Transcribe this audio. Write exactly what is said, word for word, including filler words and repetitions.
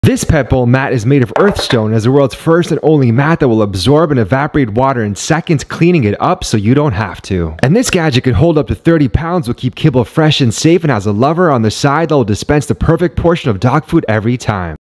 This pet bowl mat is made of earthstone and is the world's first and only mat that will absorb and evaporate water in seconds, cleaning it up so you don't have to. And this gadget can hold up to thirty pounds, will keep kibble fresh and safe, and has a lever on the side that will dispense the perfect portion of dog food every time.